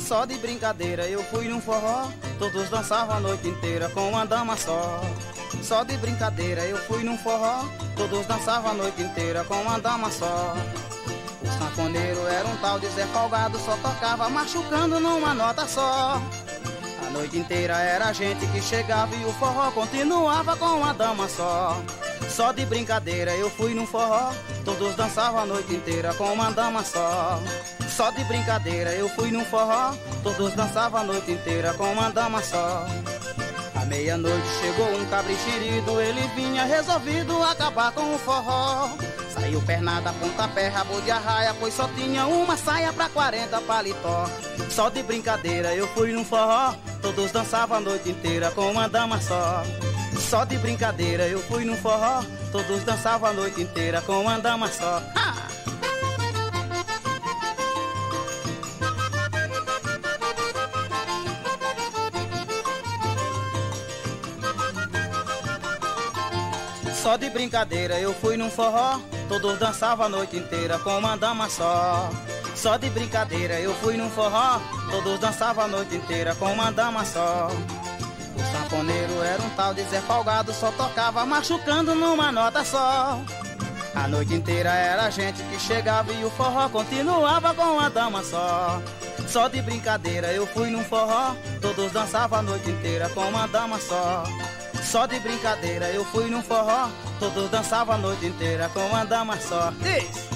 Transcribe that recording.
Só de brincadeira eu fui num forró, todos dançavam a noite inteira com uma dama só. Só de brincadeira eu fui num forró, todos dançavam a noite inteira com uma dama só. O sanfoneiro era um tal de Zé Folgado, só tocava machucando numa nota só. A noite inteira era a gente que chegava e o forró continuava com uma dama só. Só de brincadeira eu fui num forró, todos dançavam a noite inteira com uma dama só. Só de brincadeira eu fui num forró, todos dançavam a noite inteira com uma dama só. À meia-noite chegou um cabrichirido, ele vinha resolvido acabar com o forró. Saiu pernada, pontapé, rabo de arraia, pois só tinha uma saia pra 40 paletó. Só de brincadeira eu fui num forró, todos dançavam a noite inteira com uma dama só. Só de brincadeira eu fui num forró, todos dançavam a noite inteira com uma dama só. Ha! Só de brincadeira eu fui num forró, todos dançavam a noite inteira com uma dama só. Só de brincadeira eu fui num forró, todos dançavam a noite inteira com uma dama só. O sanfoneiro era um tal de Zé Folgado, só tocava machucando numa nota só. A noite inteira era a gente que chegava e o forró continuava com uma dama só. Só de brincadeira eu fui num forró, todos dançavam a noite inteira com uma dama só. Só de brincadeira eu fui num forró, todos dançavam a noite inteira com uma dama só. Diz!